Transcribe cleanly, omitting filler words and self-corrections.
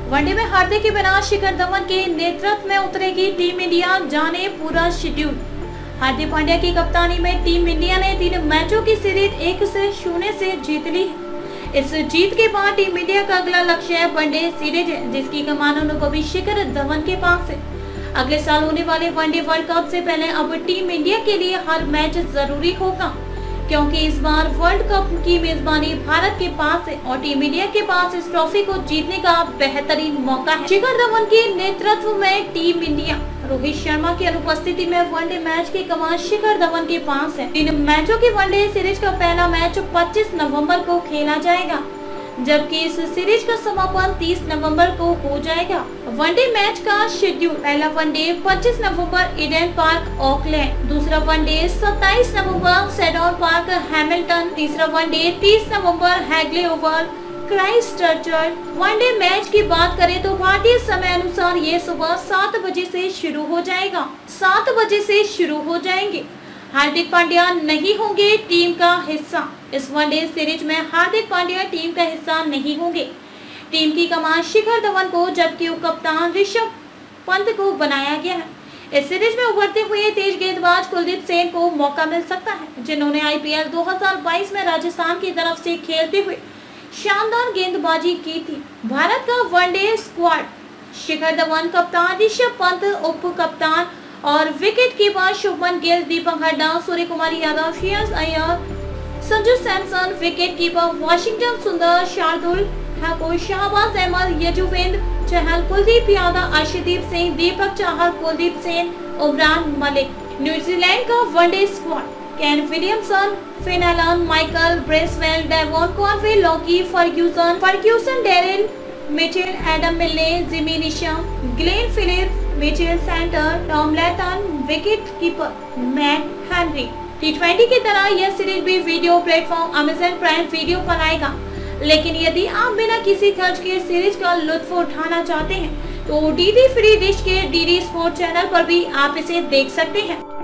One day में हार्दिक के बिना शिखर धवन के नेतृत्व में उतरेगी टीम इंडिया, जाने पूरा शेड्यूल। हार्दिक पांड्या की कप्तानी में टीम इंडिया ने 3 मैचों की सीरीज 1-0 से जीत ली है। इस जीत के बाद टीम इंडिया का अगला लक्ष्य वनडे सीरीज है, जिसकी कमान अनुभवी शिखर धवन के पास है। अगले साल होने वाले वनडे वर्ल्ड कप से पहले अब टीम इंडिया के लिए हर मैच जरूरी होगा, क्योंकि इस बार वर्ल्ड कप की मेजबानी भारत के पास है और टीम इंडिया के पास इस ट्रॉफी को जीतने का बेहतरीन मौका है। शिखर धवन के नेतृत्व में टीम इंडिया रोहित शर्मा की अनुपस्थिति में वनडे मैच की कमान शिखर धवन के पास है। 3 मैचों की वनडे सीरीज का पहला मैच 25 नवंबर को खेला जाएगा, जबकि इस सीरीज का समापन 30 नवंबर को हो जाएगा। वनडे मैच का शेड्यूल: पहला वनडे 25 नवंबर ईडन पार्क ऑकलैंड, दूसरा वनडे 27 नवंबर सेडन पार्क हैमिल्टन, तीसरा वनडे 30 नवंबर Hagley Oval Christchurch. One day match की बात करें तो भारतीय समय अनुसार ये सुबह 7 बजे से शुरू हो जाएगा। 7 बजे से शुरू हो जाएंगे। हार्दिक पांड्या नहीं होंगे टीम का हिस्सा। इस वनडे सीरीज में हार्दिक पांड्या टीम का हिस्सा नहीं होंगे। टीम की कमान शिखर धवन को, जबकि उप कप्तान ऋषभ पंत को बनाया गया है। इस सीरीज में उभरते हुए तेज गेंदबाज कुलदीप सेन को मौका मिल सकता है, जिन्होंने IPL 2022 में राजस्थान की तरफ से खेलते हुए शानदार गेंदबाजी की थी। भारत का वनडे स्क्वाड: शिखर धवन कप्तान, ऋषभ पंत उप कप्तान और wicket keeper Shubman Gill, Deepak Hooda, Surya Kumar Yadav, Shreyas Iyer, Sanju Samson. Wicket keeper Washington Sundar, Shardul Thakur, Shahbaz Ahmed, Yuzvendra Chahal, Kuldeep Yadav, Arshdeep Singh, Deepak Chahar, Kuldeep Sen, Umran Malik. New Zealand का one day squad: Kane Williamson, Finn Allen, Michael Bracewell, Devon Conway, Lockie Ferguson, Daryl Mitchell, Adam Milne, Jimmy Neesham, Glenn Phillips, Mitchell Santner, Tom Latham, wicket keeper Matt Henry. T20 की तरह यह series भी video platform Amazon Prime Video पर आएगा, लेकिन यदि आप बिना किसी खर्च के सीरीज का लुत्फ उठाना चाहते हैं तो DD फ्री डिश के DD स्पोर्ट चैनल पर भी आप इसे देख सकते हैं।